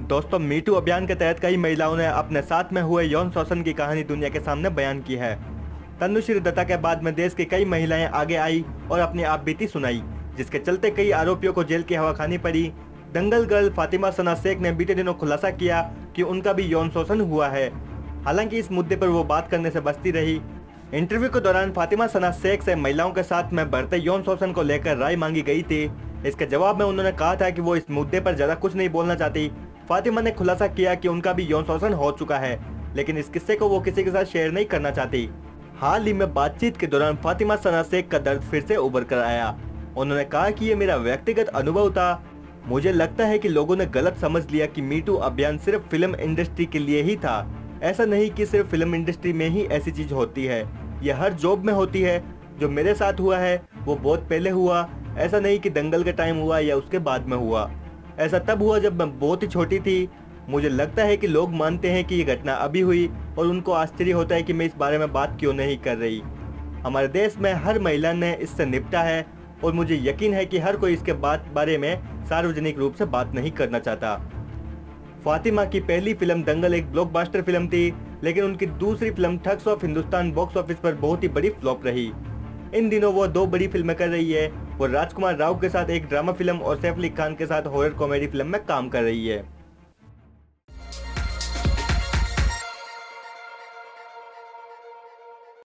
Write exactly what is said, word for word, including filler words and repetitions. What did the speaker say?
दोस्तों, मीटू अभियान के तहत कई महिलाओं ने अपने साथ में हुए यौन शोषण की कहानी दुनिया के सामने बयान की है। तनुश्री दत्ता के बाद में देश की कई महिलाएं आगे आई और अपनी आपबीती सुनाई, जिसके चलते कई आरोपियों को जेल की हवा खानी पड़ी। दंगल गर्ल फातिमा सना शेख ने बीते दिनों खुलासा किया कि उनका भी यौन शोषण हुआ है। हालांकि इस मुद्दे पर वो बात करने से बचती रही। इंटरव्यू के दौरान फातिमा सना शेख से महिलाओं के साथ में बढ़ते यौन शोषण को लेकर राय मांगी गई थी। इसके जवाब में उन्होंने कहा था कि वो इस मुद्दे पर ज्यादा कुछ नहीं बोलना चाहती। फातिमा ने खुलासा किया कि उनका भी यौन शोषण हो चुका है, लेकिन इस किस्से को वो किसी के साथ शेयर नहीं करना चाहती। हाल ही में बातचीत के दौरान फातिमा सना शेख का दर्द फिर से उभर कर आया। उन्होंने कहा कि ये मेरा व्यक्तिगत अनुभव था। मुझे लगता है कि लोगों ने गलत समझ लिया कि मीटू अभियान सिर्फ फिल्म इंडस्ट्री के लिए ही था। ऐसा नहीं कि सिर्फ फिल्म इंडस्ट्री में ही ऐसी चीज होती है, यह हर जॉब में होती है। जो मेरे साथ हुआ है वो बहुत पहले हुआ, ऐसा नहीं कि दंगल के टाइम हुआ या उसके बाद में हुआ। ऐसा तब हुआ जब मैं बहुत ही छोटी थी। मुझे लगता है कि लोग मानते हैं कि ये घटना अभी हुई और उनको आश्चर्य होता है कि मैं इस बारे में बात क्यों नहीं कर रही। हमारे देश में हर महिला ने इससे निपटा है और मुझे यकीन है कि हर कोई इसके बात बारे में सार्वजनिक रूप से बात नहीं करना चाहता। फातिमा की पहली फिल्म दंगल एक ब्लॉकबस्टर फिल्म थी, लेकिन उनकी दूसरी film thugs of Hindostan box office पर बहुत ही बड़ी फ्लॉप रही। इन दिनों वो दो बड़ी फिल्में कर रही है। वो राजकुमार राव के साथ एक ड्रामा फिल्म और सैफ अली खान के साथ हॉरर कॉमेडी फिल्म में काम कर रही है।